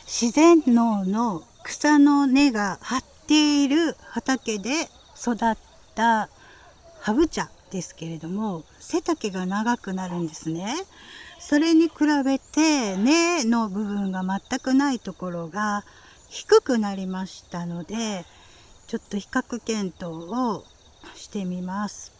自然農の草の根が張っている畑で育ったハブ茶ですけれども、背丈が長くなるんですね。それに比べて根の部分が全くないところが低くなりましたので、ちょっと比較検討をしてみます。